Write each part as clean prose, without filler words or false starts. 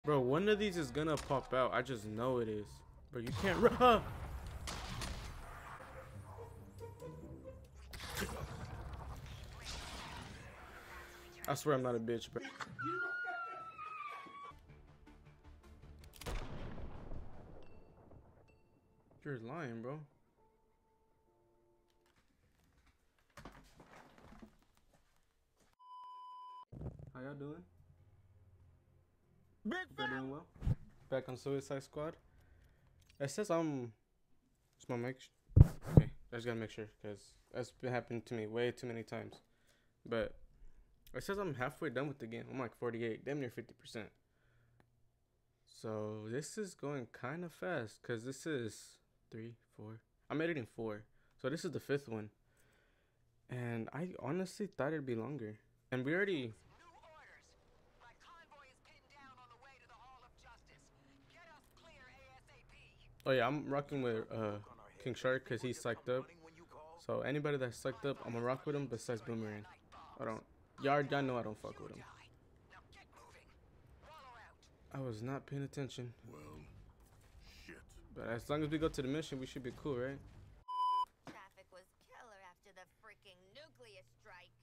Bro, one of these is gonna pop out. I just know it is. Bro, you can't run. I swear I'm not a bitch, bro. You're lying, bro. How y'all doing? Big Y'all doing well? Back on Suicide Squad. It says it's my mic. Okay, I just gotta make sure because that's been happening to me way too many times. But it says I'm halfway done with the game. I'm like 48, damn near 50%. So this is going kind of fast because this is 3, 4. I'm editing 4, so this is the 5th one. And I honestly thought it'd be longer. And we already. Oh yeah, I'm rocking with King Shark because he's psyched up. So anybody that's psyched up, I'm gonna rock with him besides Boomerang. I don't. Y'all know I don't fuck with him. I was not paying attention. Well, shit. But as long as we go to the mission, we should be cool, right? Traffic was killer after the freaking nuclear strike.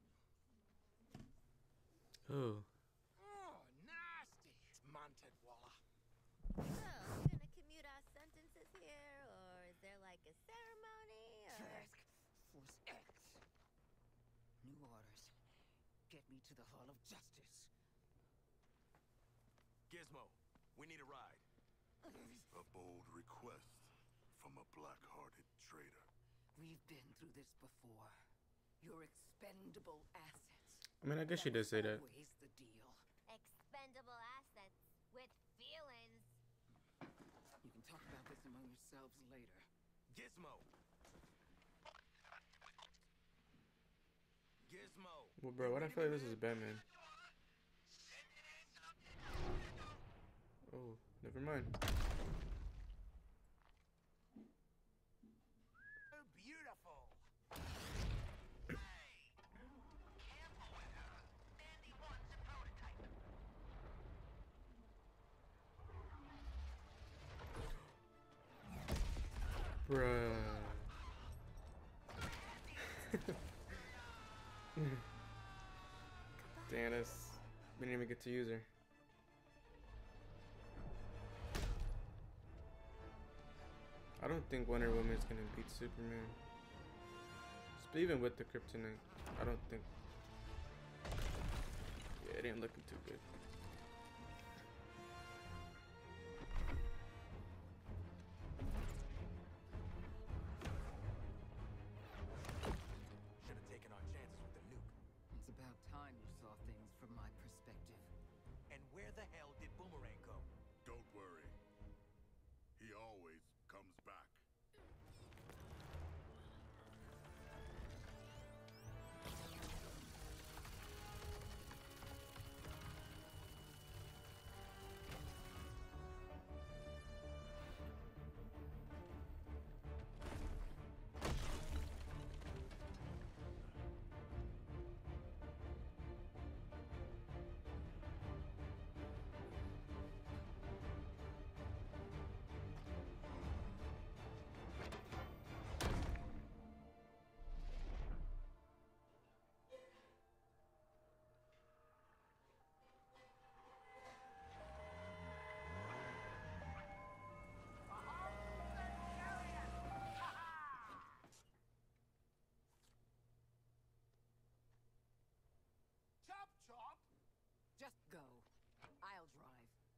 Oh. Oh, nasty. Mounted Walla. So, gonna commute our sentences here, or is there like a ceremony, or... Task Force X. New orders. Get me to the Hall of Justice. Gizmo, we need a ride. A bold request from a black-hearted traitor. We've been through this before. Your expendable assets. I mean, I guess she did say that. Always the deal. Expendable assets with feelings. You can talk about this among yourselves later. Gizmo. Gizmo. Well, bro, what I feel like this is Batman. Oh, never mind. Beautiful. Bruh. Dennis. We didn't even get to use her. I don't think Wonder Woman's gonna beat Superman. Even with the kryptonite, I don't think. Yeah, it ain't looking too good. Should have taken our chances with the nuke. It's about time you saw things from my perspective. And where the hell did Boomerang go? Don't worry. He always comes back. Chop chop! Just go. I'll drive.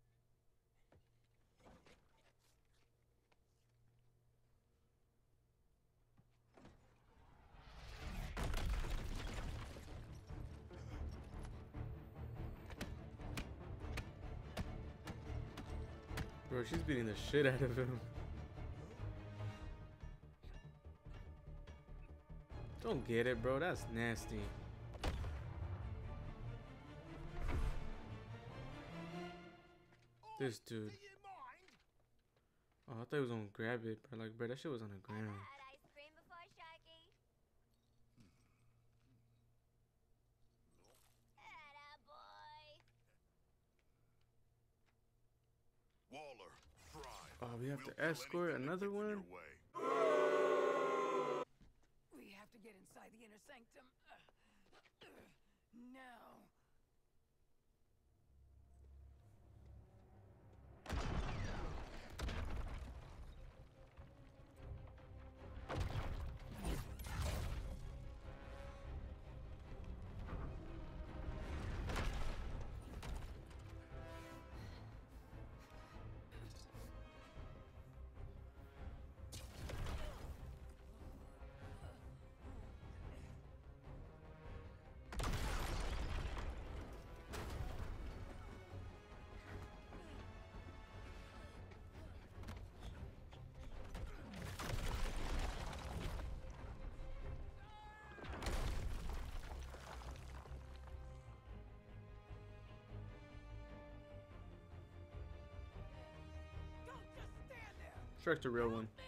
Bro, she's beating the shit out of him. Don't get it, bro. That's nasty. This dude. Oh, I thought he was gonna grab it, but like, bro, that shit was on the ground. Had ice cream before, Sharky? Atta boy. brawler. Try. Oh, we have We'll to kill escort anything that another gets in one? your way. We have to get inside the inner sanctum. Now. Don't just stand there. Shrek the real one. Me.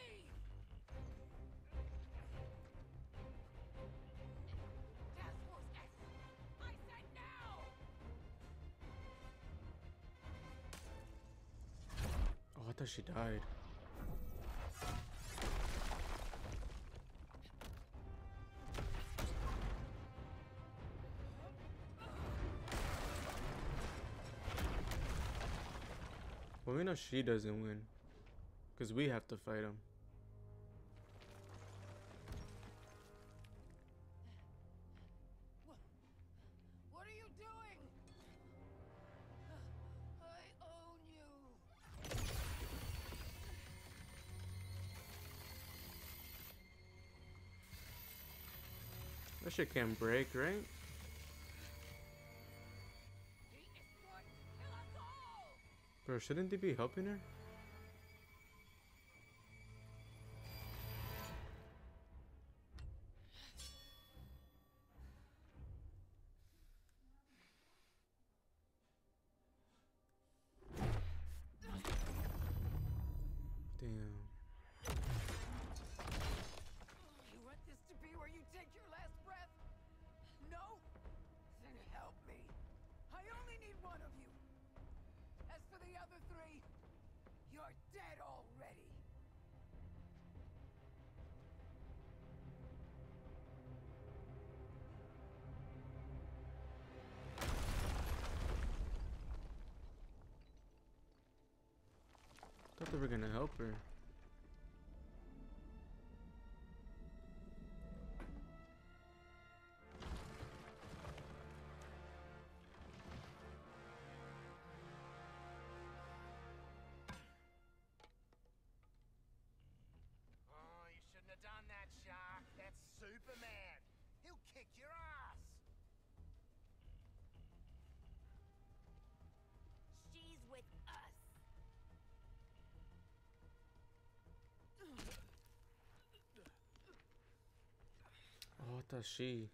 Task Force X. I said now. Oh, I thought she died. Well, we know she doesn't win. Because we have to fight him. What are you doing? I own you. That shit can't break, right? He is going to kill us all. Bro, shouldn't they be helping her? Damn. You want this to be where you take your last breath? No? Then help me. I only need one of you. As for the other three, you're dead already. Thought they were gonna help her. Oh, you shouldn't have done that, Shark. That's Superman. He'll kick your ass. She's with us. Oh, I thought she.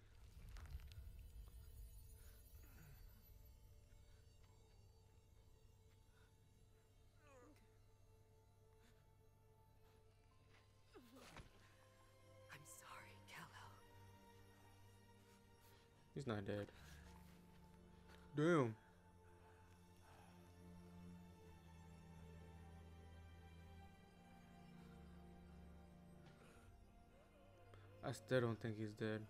I'm sorry, Kal-El. He's not dead. Damn. I still don't think he's dead.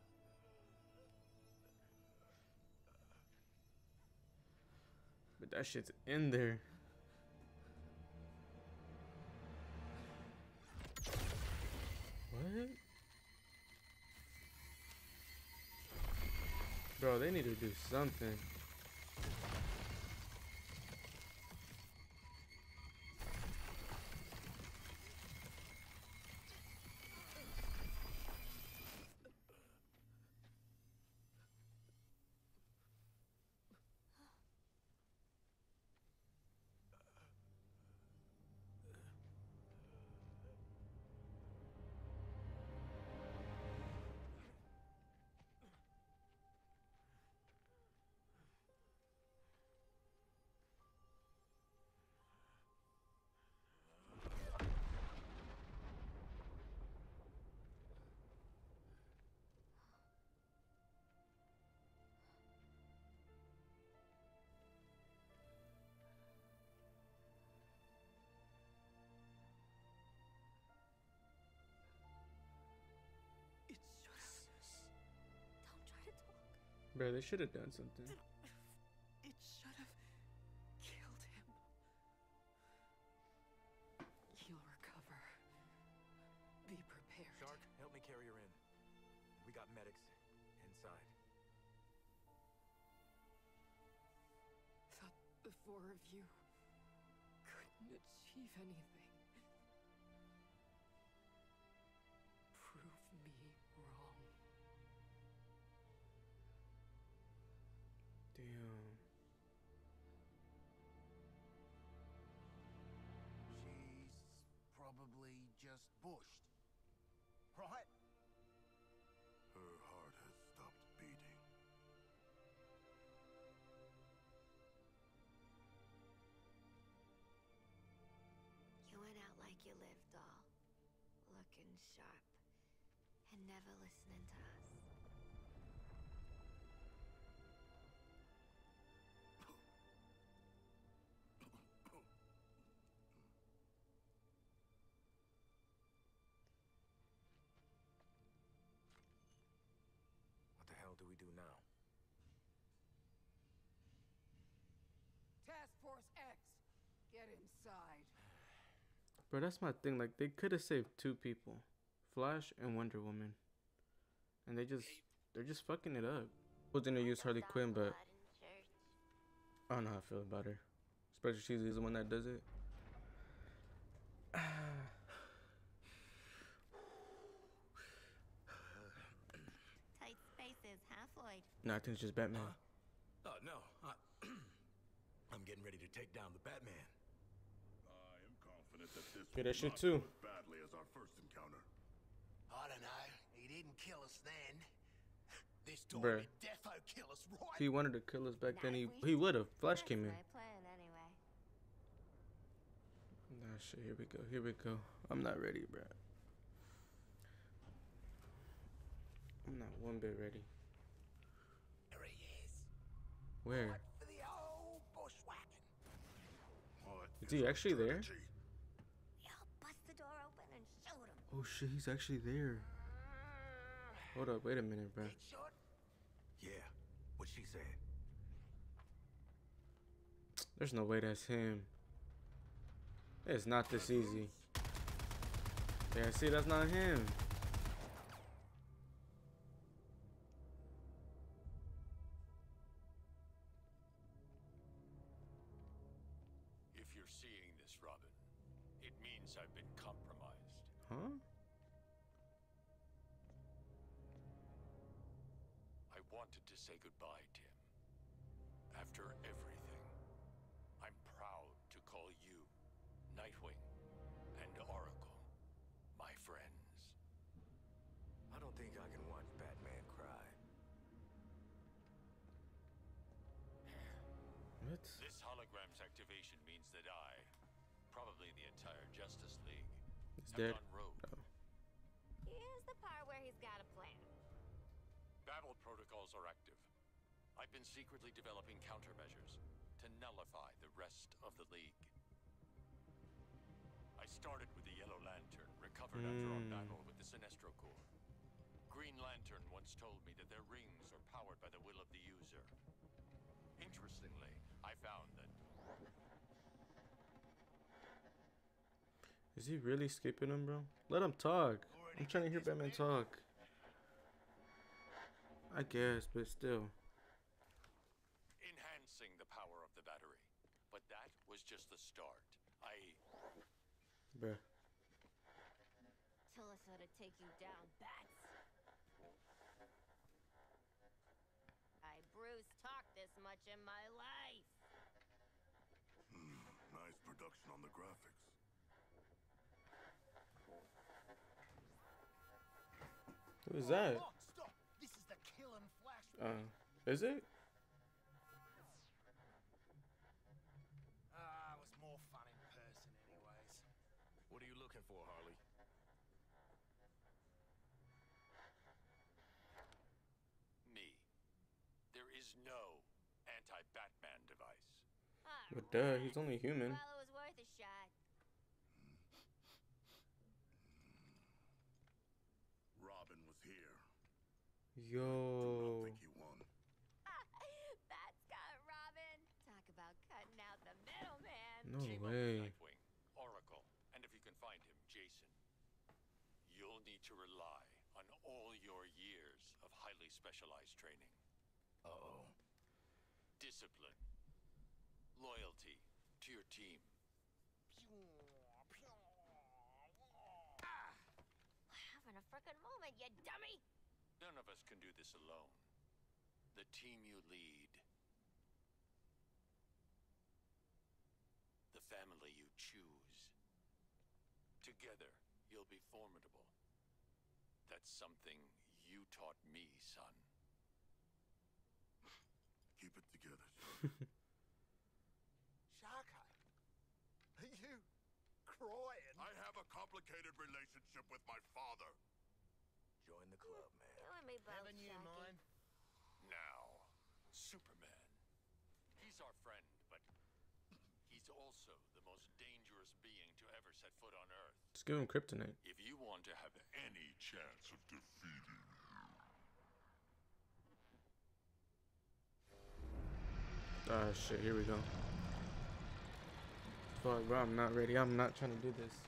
But that shit's in there. What? Bro, they need to do something. Bro, they should have done something. It should have killed him. He'll recover. Be prepared. Shark, help me carry her in. We got medics inside. Thought the four of you couldn't achieve anything. Prove me wrong. Damn. She's probably just bushed. Right? Her heart has stopped beating. You went out like you lived, doll. Looking sharp. And never listening to us. What the hell do we do now? Task Force X, get inside. Bro, that's my thing. Like, they could have saved two people, Flash and Wonder Woman, and they're just fucking it up. I was gonna use Harley Quinn, but I don't know how I feel about her. Especially she's the one that does it. Tight spaces, huh, Floyd? No, I think it's just Batman. Oh, no. I'm getting ready to take down the Batman. I am confident that this Yeah, will that shit not too. go as badly as our first encounter. I don't know. He didn't kill us then. This time Bruh. he'd defo kill us, right? If he wanted to kill us back then, Nah, he would have. Flash That's came in. my plan, anyway. Nah, shit. Here we go. Here we go. I'm not ready, bro. I'm not one bit ready. There he is. Where? Right for the old bushwhacking. What Is he our actually there? strategy? Yo, bust the door open and shoot him. Oh shit, he's actually there. Hold up, wait a minute, bro. Headshot? Yeah, what she said. There's no way that's him. It's not this easy. Yeah, see, that's not him. If you're seeing this, Robin, it means I've been compromised. Huh? I wanted to say goodbye, Tim. After everything, I'm proud to call you, Nightwing, and Oracle, my friends. I don't think I can watch Batman cry. What? This hologram's activation means that I, probably the entire Justice League, He's have dead. gone rogue. Oh. Here's the part where he's got a plan. Battle protocols are active. I've been secretly developing countermeasures to nullify the rest of the League. I started with the Yellow Lantern, recovered after our battle with the Sinestro Corps. Green Lantern once told me that their rings are powered by the will of the user. Interestingly, I found that Is he really skipping him, bro? Let him talk. I'm trying to hear Batman talk. I guess, but still. enhancing the power of the battery. But that was just the start. Bruh. Tell us how to take you down, bats. Bruce talked this much in my life. Nice production on the graphics. Who is that? Oh, stop! This is the killing Flash. Is it? It was more fun in person anyways. What are you looking for, Harley? Me. There is no anti-Batman device. But duh, he's only human. Well, it was worth a shot. Robin was here. Do Yo. not think he won. No Team up way. with Nightwing, Oracle, and if you can find him, Jason. You'll need to rely on all your years of highly specialized training. Uh-oh. Discipline. Loyalty to your team. Having a frickin' moment, you dummy! None of us can do this alone. The team you lead. The family you choose. Together, you'll be formidable. That's something you taught me, son. Keep it together. Sharko, are you crying? I have a complicated relationship with my father. Join the club, man. You and me both, Haven't you, Sharky. mine? Now, Superman. He's our friend, but he's also the most dangerous being to ever set foot on Earth. Just give him kryptonite. If you want to have any Chance of defeating you. Ah, shit, here we go. Fuck, bro, I'm not ready. I'm not trying to do this.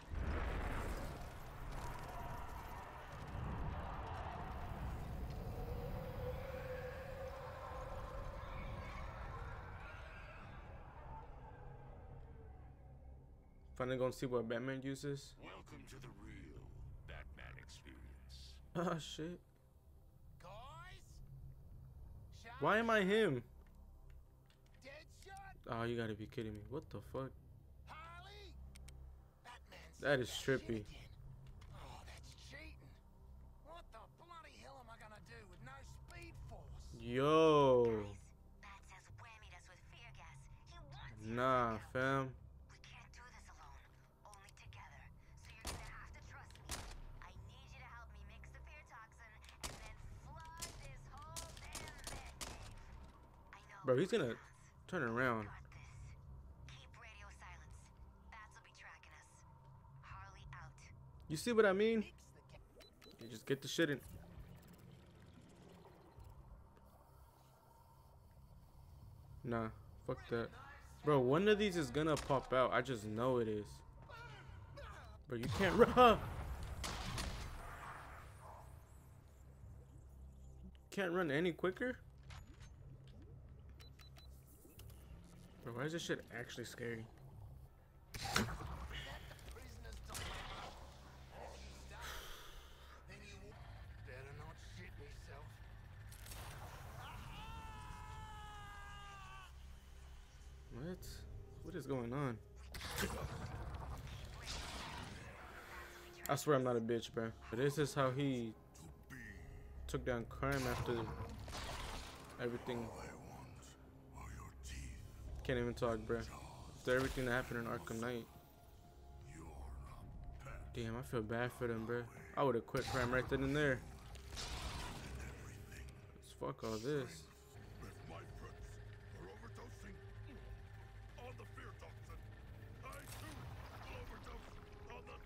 Finally gonna see what Batman uses. welcome to the real Batman experience. Ah, shit. Guys? Why am I him? Deadshot? Oh, you gotta be kidding me. What the fuck? Harley? Batman's That is shit trippy. again. Oh, that's cheating. What the bloody hell am I gonna do with no speed force? Yo. Bat says whammied us with fear gas. He wants you to Nah, freak out. fam. We can't do this alone. Only together. So you're gonna have to trust me. I need you to help me mix the fear toxin and then flood this whole damn man cave. I know. Bro, he's gonna sounds. turn around. Got this. Keep radio silence. Bats will be tracking us. Harley out. You see what I mean? Mix the ga- You just get the shit in. Nah, fuck that. Bro, one of these is gonna pop out. I just know it is. Bro, you can't run. Can't run any quicker? Bro, why is this shit actually scary? Is that the prisoner's dilemma? Then you better not shit myself. What? What is going on? I swear I'm not a bitch, bro. But this is how he took down crime after everything. All I want are your teeth. Can't even talk, bro. After everything that happened in Arkham Knight. You're a pet. Damn, I feel bad for them, bro. I would have quit crime right then and there. Everything. Let's fuck all this. With my friends are overdosing on the fear toxin. I too overdose on the.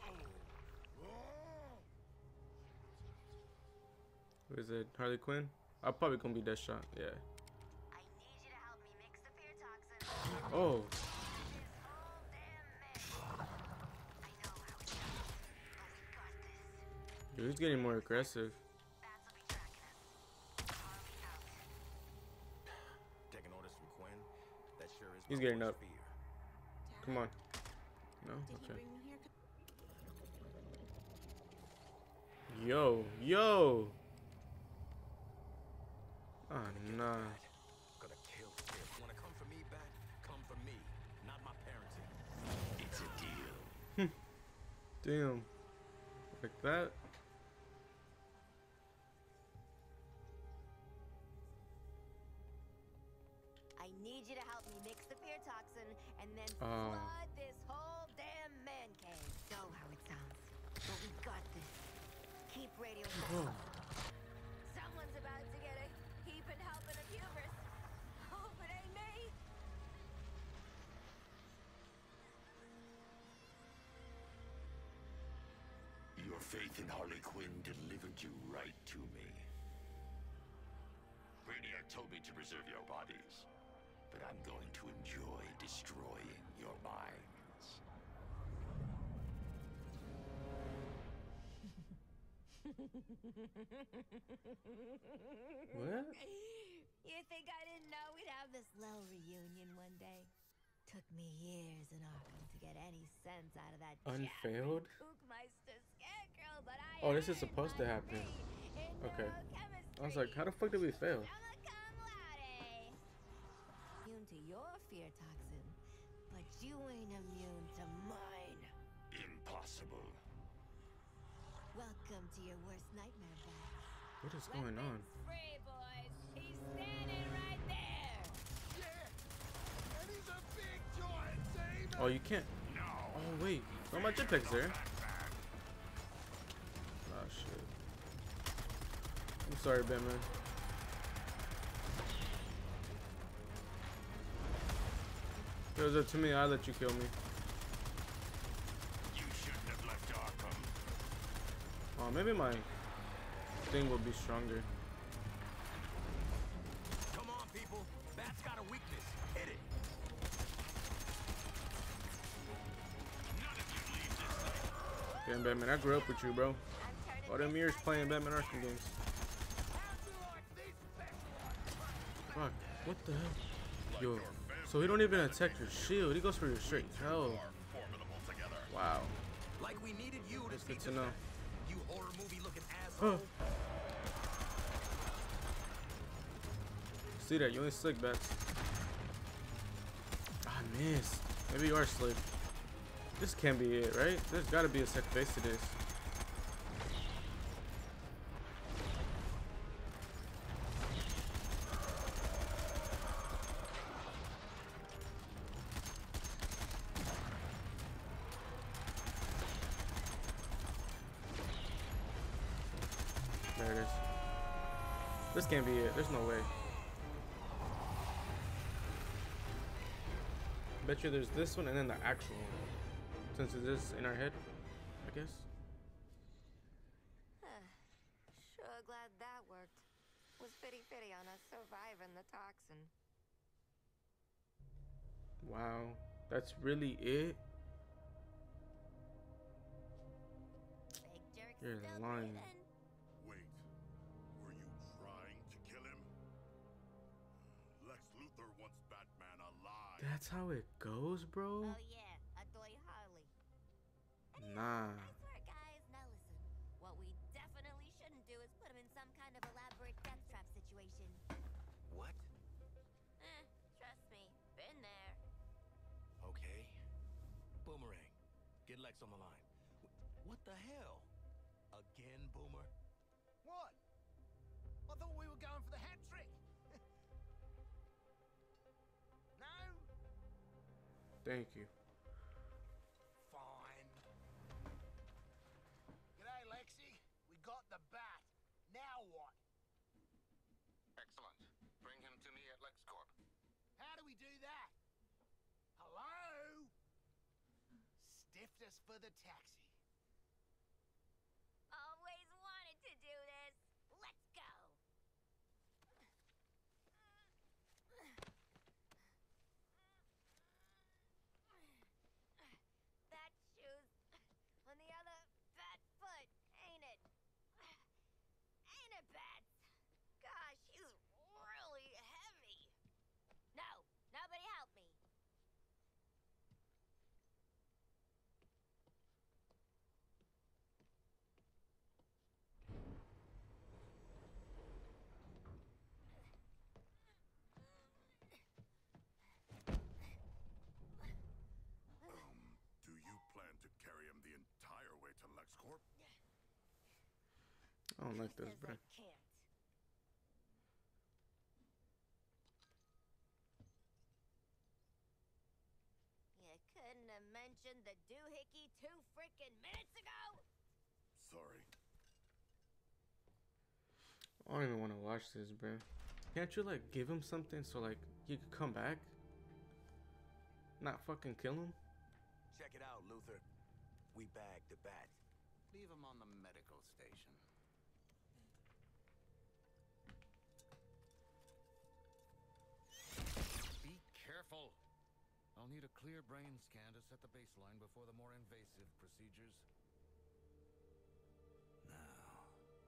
Who is it? Harley Quinn? I'm probably gonna be Deadshot. Yeah. I need you to help me mix the fear toxin. Oh. This whole damn man. I know how it sounds, but we got this. Dude, he's getting more aggressive. Bats will be tracking us. Harley out. Taking orders from Quinn? That sure is. He's my getting worst up. fear. Come on. No? Did he Okay. bring me here? Yo. Yo. Ah, nah. Gonna kill Tiff. Wanna come for me, Bat? Come for me, not my parenting. It's a deal. Damn. Like that? I need you to help me mix the fear toxin and then Oh. flood this whole damn man cave. Know how it sounds, but we got this. Keep radio silent. Someone's about to get a heaping helping of hubris. Hope it ain't me. Your faith in Harley Quinn delivered you right to me. Brainiac told me to preserve your bodies, but I'm going to enjoy destroying your minds. What? You think I didn't know we'd have this little reunion one day? Took me years in Arkham to get any sense out of that Unfailed? Spookmeister Scarecrow, but I Oh, this is earned supposed to my happen. degree in Okay. I was neurochemistry. like, how the fuck did we fail? Summa cum laude. Immune to your fear toxin, but you ain't immune to mine. Impossible. Welcome to your worst nightmare, Bat. What is going on? Weapons free, boys. He's standing right there. Yeah! And he's a big giant demon! Oh, you can't. No. Oh, wait. Oh, my jetpack's there. Oh, shit. I'm sorry, Batman. If it was up to me, I'd let you kill me. You shouldn't have left Arkham. Oh, maybe my thing will be stronger. Come on, people. Bat's got a weakness. Hit it. None of you leave this thing. Damn, Batman, I grew up with you, bro. I'm turning All them this years side playing up. Batman Arkham games. How'd you like this special? Fuck, what the hell? Yo, so he don't even attack your shield. He goes for your straight health. Are formidable together. Wow. Like we needed you to That's see good the to know. fact. You horror movie looking Huh. asshole. See that? You ain't slick, Bats. Ah, I missed. Maybe you are slick. This can't be it, right? There's gotta be a second face to this. There it is. This can't be it. There's no way. Bet you there's this one and then the actual one. Since it is in our head, I guess. Sure glad that worked. Was fitty on us surviving the toxin. Wow. That's really it? Big jerk You're still lying. breathing. Wait, were you trying to kill him? Lex Luthor wants Batman alive. That's how it goes, bro? Oh yeah, Adoy Harley. Nah. I swear, guys, now listen. What we definitely shouldn't do is put him in some kind of elaborate death trap situation. What? Trust me, been there. Okay. Boomerang. Get Lex on the line. What the hell? Again, Boomer? What? I thought we were going for the hat trick. No? Thank you. Fine. G'day, Lexi. We got the bat. Now what? Excellent. Bring him to me at LexCorp. How do we do that? Hello? Stiffed us for the taxi. Always wanted to do this. Let's go. That shoe's on the other bat foot, ain't it? Ain't it, Bats? Gosh, he's really heavy. No, nobody help me. Do you plan to carry him the entire way to LexCorp? I don't like this, Says bro. I can't. You couldn't have mentioned the doohickey 2 freaking minutes ago? Sorry. I don't even want to watch this, bro. Can't you, like, give him something so, like, he could come back? Not fucking kill him? Check it out, Luthor. We bagged the bat. Leave him on the medical station. Be careful. I'll need a clear brain scan to set the baseline before the more invasive procedures. Now,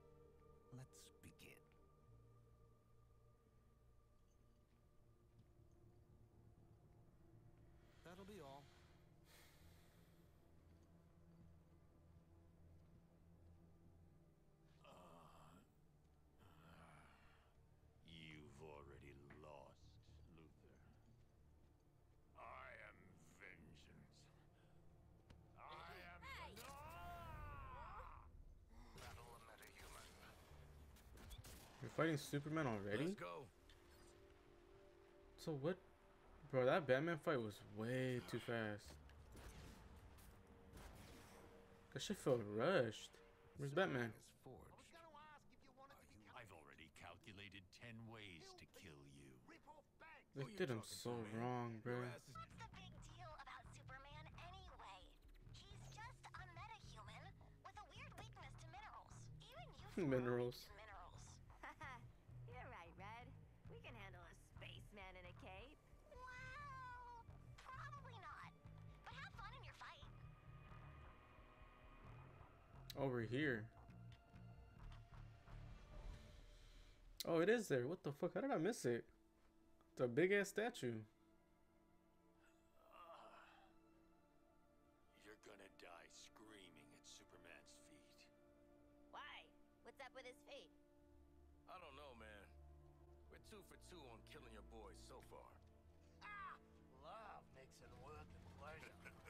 fighting Superman already? Let's go. So what? Bro, that Batman fight was way too fast. That shit felt rushed. Where's Batman? Is forged. I've already calculated 10 ways to kill you. They did him so wrong, bro. What's the big deal about Superman anyway? He's just a metahuman with a weird weakness to minerals. Even you Minerals. to minerals. You're right, Red. We can handle a spaceman in a cape. Well, probably not. But have fun in your fight. Over here. Oh, it is there. What the fuck? How did I miss it? It's a big ass statue. You're gonna die screaming at Superman's feet. Why? What's up with his feet? I don't know, man. We're 2 for 2 on killing your boys so far. Love mixing work and pleasure.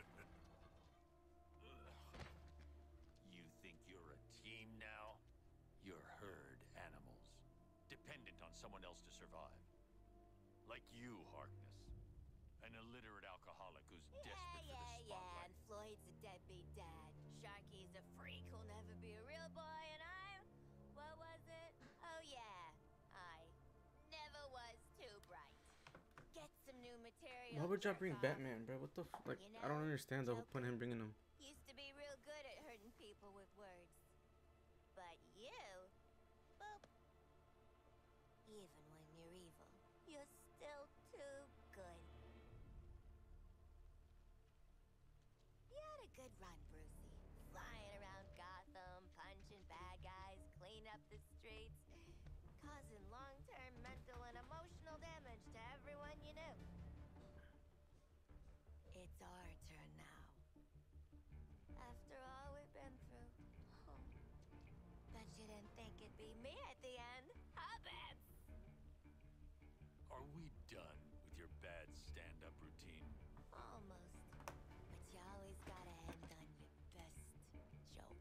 You think you're a team now? You're herd animals, dependent on someone else to survive. Like you, Harkness. An illiterate alcoholic who's desperate for the spotlight. And Floyd's a deadbeat dad. Sharky's a freak who'll never be a real boy, and I'm... What was it? Oh, yeah. I never was too bright. Get some new material. Why would y'all bring jerk off. Batman, bro? What the like? You I don't know, understand the whole point of him bringing him. Used to be real good at hurting people with words. But you... Boop. Even when you're evil, you're still too good. You had a good run, Brucey. Flying around Gotham, punching bad guys, cleaning up the streets, causing long-term mental and emotional damage to everyone you knew. It's our turn now. After all we've been through. Oh. Bet you didn't think it'd be me at the end, huh, Bats? Are we done with your bad stand-up routine? Almost. But you always gotta end on your best joke.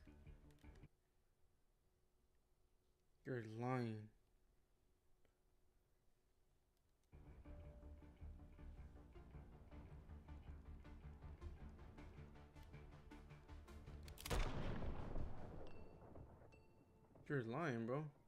You're lying. You're lying, bro.